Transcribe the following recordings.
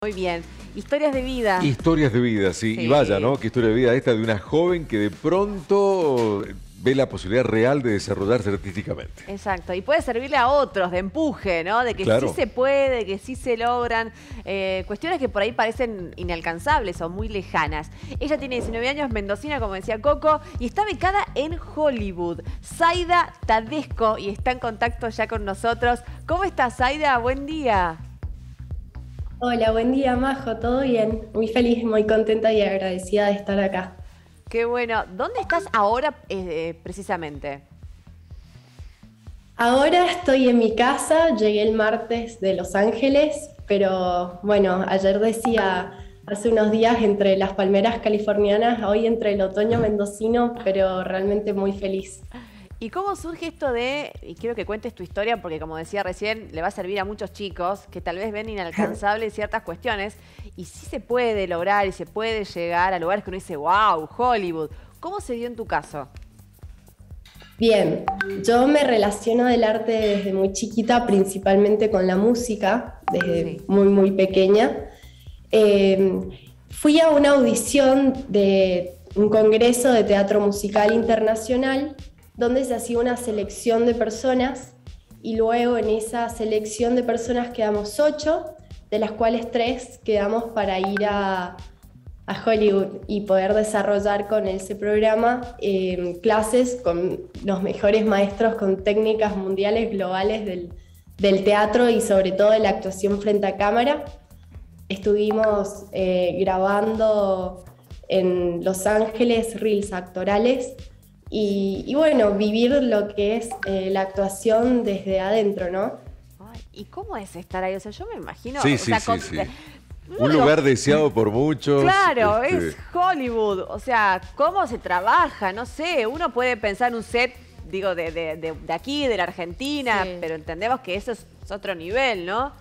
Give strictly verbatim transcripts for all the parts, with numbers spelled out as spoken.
Muy bien. Historias de vida. Historias de vida, sí. Sí. Y vaya, ¿no? Qué historia de vida esta de una joven que de pronto ve la posibilidad real de desarrollarse artísticamente. Exacto. Y puede servirle a otros de empuje, ¿no? De que Claro. sí se puede, que sí se logran. Eh, cuestiones que por ahí parecen inalcanzables o muy lejanas. Ella tiene diecinueve años, mendocina, como decía Coco, y está becada en Hollywood. Zaida Tadesco, y está en contacto ya con nosotros. ¿Cómo estás, Zaida? Buen día. Hola, buen día, Majo, ¿todo bien? Muy feliz, muy contenta y agradecida de estar acá. Qué bueno. ¿Dónde estás ahora eh, precisamente? Ahora estoy en mi casa, llegué el martes de Los Ángeles, pero bueno, ayer decía, hace unos días entre las palmeras californianas, hoy entre el otoño mendocino, pero realmente muy feliz. ¿Y cómo surge esto de, y quiero que cuentes tu historia porque como decía recién, le va a servir a muchos chicos que tal vez ven inalcanzables ciertas cuestiones y sí se puede lograr y se puede llegar a lugares que uno dice, wow, Hollywood. ¿Cómo se dio en tu caso? Bien, yo me relaciono del arte desde muy chiquita, principalmente con la música, desde Sí. muy, muy pequeña. Eh, fui a una audición de un congreso de teatro musical internacional donde se hacía una selección de personas y luego en esa selección de personas quedamos ocho, de las cuales tres quedamos para ir a, a Hollywood y poder desarrollar con ese programa eh, clases con los mejores maestros con técnicas mundiales, globales del, del teatro y sobre todo de la actuación frente a cámara. Estuvimos eh, grabando en Los Ángeles reels actorales. Y, y bueno, vivir lo que es eh, la actuación desde adentro, ¿no? Ay, ¿y cómo es estar ahí? O sea, yo me imagino... Sí, o sí, sea, sí, con- sí. de- Un uno- lugar deseado por muchos. Claro, este, es Hollywood. O sea, ¿cómo se trabaja? No sé, uno puede pensar en un set, digo, de, de, de, de aquí, de la Argentina, Sí. pero entendemos que eso es, es otro nivel, ¿no?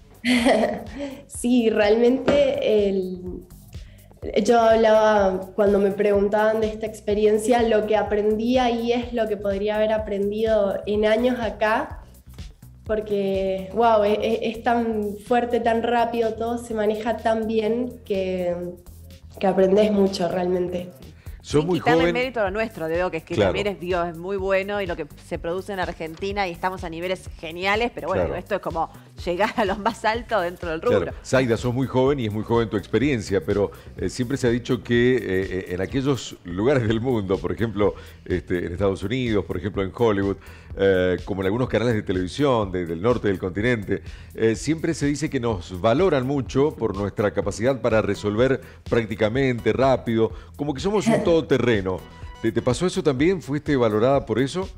Sí, realmente el... yo hablaba cuando me preguntaban de esta experiencia, lo que aprendí ahí es lo que podría haber aprendido en años acá, porque, wow, es, es tan fuerte, tan rápido, todo se maneja tan bien que, que aprendes mucho realmente. Sos Sin muy quitarle joven. mérito a lo nuestro, de que, que Claro. también es, digo, es muy bueno y lo que se produce en Argentina y estamos a niveles geniales, pero bueno, Claro. esto es como llegar a lo más alto dentro del rubro. Claro. Zaida, sos muy joven y es muy joven tu experiencia, pero eh, siempre se ha dicho que eh, en aquellos lugares del mundo, por ejemplo, este, en Estados Unidos, por ejemplo, en Hollywood, eh, como en algunos canales de televisión de- del norte del continente, eh, siempre se dice que nos valoran mucho por nuestra capacidad para resolver prácticamente, rápido, como que somos un todoterreno. ¿Te, te pasó eso también? ¿Fuiste valorada por eso?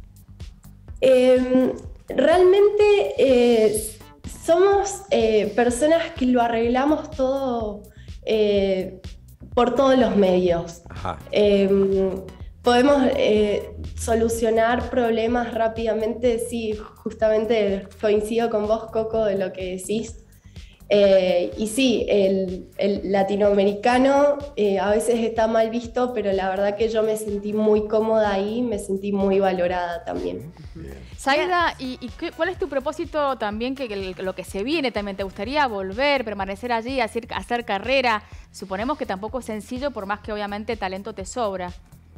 Eh, realmente eh, somos eh, personas que lo arreglamos todo eh, por todos los medios. Ajá. Eh, podemos eh, solucionar problemas rápidamente, sí, justamente coincido con vos, Coco, de lo que decís. Eh, y sí, el, el latinoamericano eh, a veces está mal visto, pero la verdad que yo me sentí muy cómoda ahí, me sentí muy valorada también. Zaida, ¿y, y qué- cuál es tu propósito también, que, que lo que se viene también? ¿Te gustaría volver, permanecer allí, hacer, hacer carrera? Suponemos que tampoco es sencillo, por más que obviamente talento te sobra.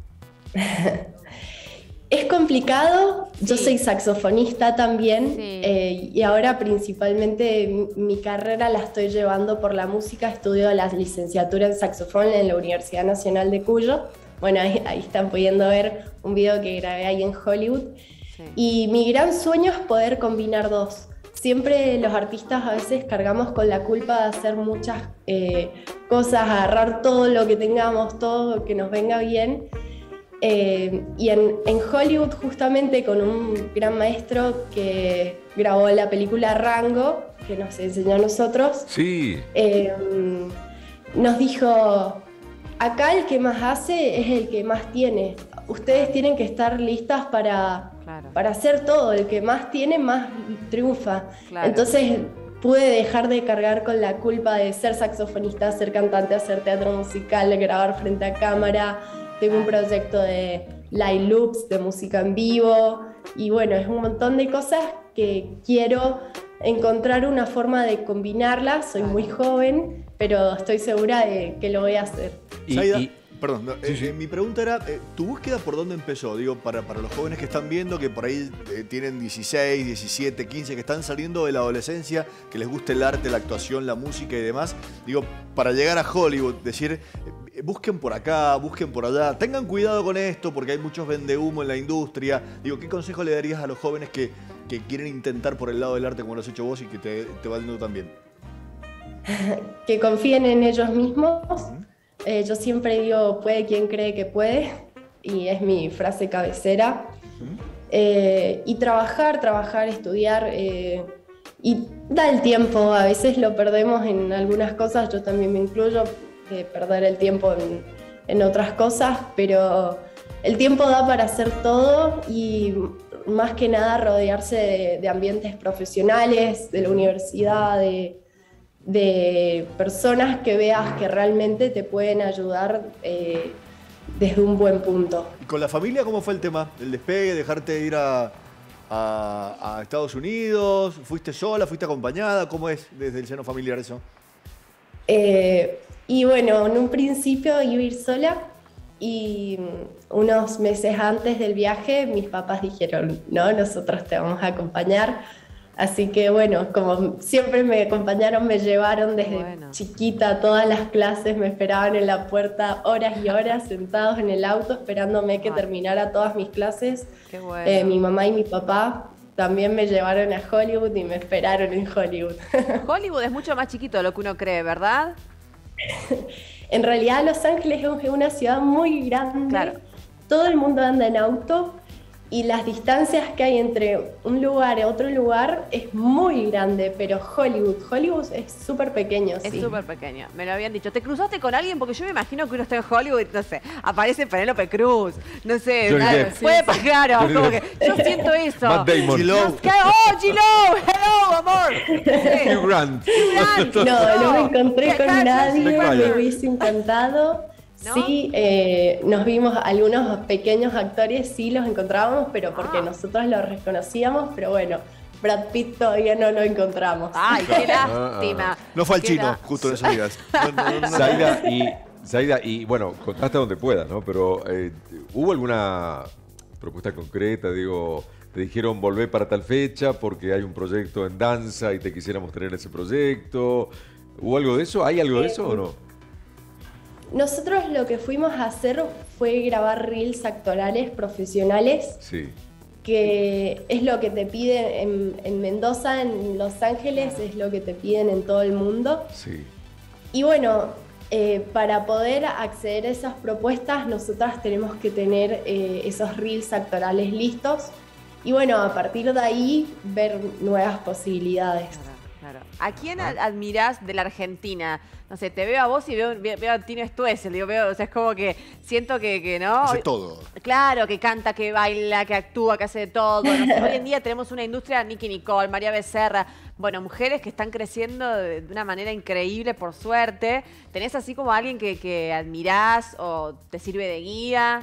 Es complicado, yo Sí. soy saxofonista también, Sí. eh, y ahora principalmente mi, mi carrera la estoy llevando por la música, estudio la licenciatura en saxofón en la Universidad Nacional de Cuyo. Bueno, ahí, ahí están pudiendo ver un video que grabé ahí en Hollywood. Sí. Y mi gran sueño es poder combinar dos. Siempre los artistas a veces cargamos con la culpa de hacer muchas eh, cosas, agarrar todo lo que tengamos, todo lo que nos venga bien. Eh, y en, en Hollywood justamente con un gran maestro que grabó la película Rango, que nos enseñó a nosotros, Sí. eh, nos dijo, acá el que más hace es el que más tiene. Ustedes tienen que estar listas para, Claro. para hacer todo, el que más tiene más triunfa. Claro. Entonces pude dejar de cargar con la culpa de ser saxofonista, ser cantante, hacer teatro musical, grabar frente a cámara. Tengo un proyecto de live loops, de música en vivo, y bueno, es un montón de cosas que quiero encontrar una forma de combinarlas. Soy muy joven, pero estoy segura de que lo voy a hacer. Y, Zaida, y- perdón, no, Sí, eh, sí. eh, mi pregunta era, eh, ¿tu búsqueda por dónde empezó? Digo, para, para los jóvenes que están viendo, que por ahí eh, tienen dieciséis, diecisiete, quince, que están saliendo de la adolescencia, que les gusta el arte, la actuación, la música y demás. Digo, para llegar a Hollywood, decir, eh, busquen por acá, busquen por allá, tengan cuidado con esto porque hay muchos vendehumo en la industria. Digo, ¿qué consejo le darías a los jóvenes que, que quieren intentar por el lado del arte como lo has hecho vos y que te, te va yendo tan bien? Que confíen en ellos mismos. Eh, yo siempre digo, puede quien cree que puede, y es mi frase cabecera. Eh, y trabajar, trabajar, estudiar, eh, y da el tiempo, a veces lo perdemos en algunas cosas, yo también me incluyo, de perder el tiempo en, en otras cosas, pero el tiempo da para hacer todo y más que nada rodearse de, de ambientes profesionales, de la universidad, de de personas que veas que realmente te pueden ayudar eh, desde un buen punto. ¿Y con la familia cómo fue el tema? ¿El despegue, dejarte ir a, a, a Estados Unidos? ¿Fuiste sola, fuiste acompañada? ¿Cómo es desde el seno familiar eso? Eh, y bueno, en un principio iba a ir sola y unos meses antes del viaje mis papás dijeron, no, nosotros te vamos a acompañar. Así que bueno, como siempre me acompañaron, me llevaron desde Bueno. chiquita a todas las clases, me esperaban en la puerta horas y horas sentados en el auto esperándome que Ay. terminara todas mis clases. Qué bueno. Eh, mi mamá y mi papá también me llevaron a Hollywood y me esperaron en Hollywood. Hollywood es mucho más chiquito de lo que uno cree, ¿verdad? En realidad Los Ángeles es una ciudad muy grande, Claro. todo el mundo anda en auto y las distancias que hay entre un lugar y otro lugar es muy grande, pero Hollywood, Hollywood es súper pequeño. Es sí. súper pequeño, me lo habían dicho. ¿Te cruzaste con alguien? Porque yo me imagino que uno está en Hollywood, no sé, aparece Penélope Cruz, no sé, Johnny claro, Depp. puede pasar, claro, Johnny como Depp. que yo siento eso. Matt Damon. G-Lo. Nos cae- ¡Oh, G-Lo! ¡Hello, amor! Sí. Hugh Grant. Grant. No, no me encontré ¿Qué con tal? nadie, Vaya. me hubiese encantado. ¿No? Sí, eh, nos vimos algunos pequeños actores, sí los encontrábamos, pero porque Ah. nosotros los reconocíamos, pero bueno, Brad Pitt todavía no lo encontramos. Ay, qué Ah, lástima. No fue al Qué chino, lá- justo en esos días. No, no, no, no. Zaida, y, Zaida, y bueno, contaste donde puedas, ¿no? Pero eh, ¿hubo alguna propuesta concreta? Digo, te dijeron volver para tal fecha porque hay un proyecto en danza y te quisiéramos tener ese proyecto. ¿Hubo algo de eso? ¿Hay algo de eso o no? Nosotros lo que fuimos a hacer fue grabar reels actorales profesionales, Sí. que es lo que te piden en, en Mendoza, en Los Ángeles, es lo que te piden en todo el mundo. Sí. Y bueno, eh, para poder acceder a esas propuestas, nosotras tenemos que tener eh, esos reels actorales listos. Y bueno, a partir de ahí, ver nuevas posibilidades. Claro, claro. ¿A quién ad- admirás de la Argentina? No sé, te veo a vos y veo, veo, veo a Tino Stoessel, digo, veo, o sea, es como que siento que, que no. Hace todo. Claro, que canta, que baila, que actúa, que hace de todo. No sé, hoy en día tenemos una industria, Nicki Nicole, María Becerra, bueno, mujeres que están creciendo de, de una manera increíble, por suerte. ¿Tenés así como alguien que, que admirás o te sirve de guía?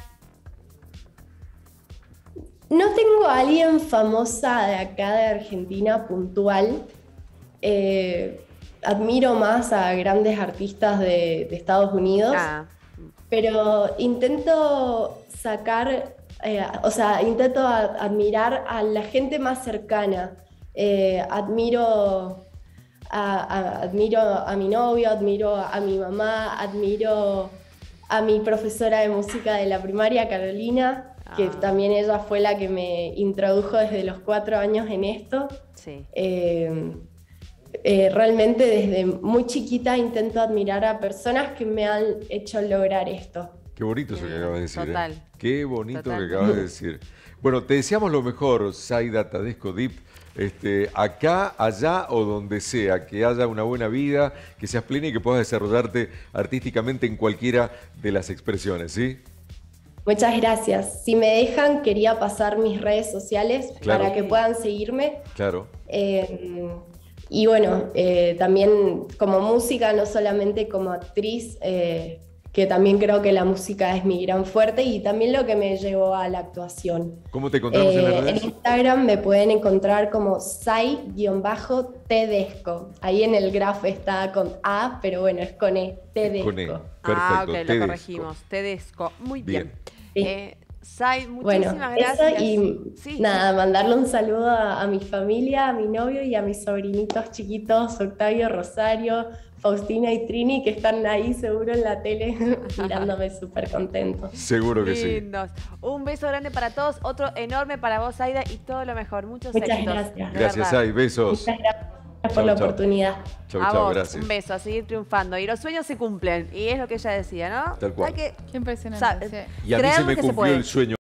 No tengo a alguien famosa de acá de Argentina puntual. Eh, admiro más a grandes artistas de, de Estados Unidos, Ah, pero intento sacar, eh, o sea, intento a- admirar a la gente más cercana. Eh, admiro, a, a- admiro a mi novio, admiro a mi mamá, admiro a mi profesora de música de la primaria, Carolina, que Ah. también ella fue la que me introdujo desde los cuatro años en esto. sí. Eh, eh, realmente desde muy chiquita intento admirar a personas que me han hecho lograr esto. Qué bonito eso que Bien, acabas de decir. ¿eh? total. Qué bonito Total. que acabas de decir. Bueno, te deseamos lo mejor, Zaida Tadesco Deep. Este, acá, allá o donde sea, que haya una buena vida, que seas plena y que puedas desarrollarte artísticamente en cualquiera de las expresiones, ¿sí? Muchas gracias. Si me dejan, quería pasar mis redes sociales Claro. para que puedan seguirme. Claro. Eh, y bueno, eh, también como música, no solamente como actriz, eh, que también creo que la música es mi gran fuerte y también lo que me llevó a la actuación. ¿Cómo te encontramos Eh, en las redes? en Instagram me pueden encontrar como sai-tedesco. Ahí en el graph está con A, pero bueno, es con E, Tedesco. Con E. Perfecto, Ah, ok, Tedesco. lo corregimos. Tedesco. Muy bien. bien. Eh, Sai, Bueno, muchísimas eso gracias. y Sí. nada, mandarle un saludo a, a mi familia, a mi novio y a mis sobrinitos chiquitos, Octavio, Rosario, Faustina y Trini, que están ahí seguro en la tele mirándome súper contentos. Seguro que sí. Lindos. Un beso grande para todos, otro enorme para vos, Aida, y todo lo mejor. Muchos Muchas éxitos. gracias. de Gracias, verdad. Ai. Besos. Muchas gracias por Chau, la chau. oportunidad. Chau, A chau, vos, gracias. un beso, a seguir triunfando. Y los sueños se cumplen, y es lo que ella decía, ¿no? Tal cual. Hay que Qué impresionante. sabe- sí. Y a mí se creemos me que se cumplió puede. el sueño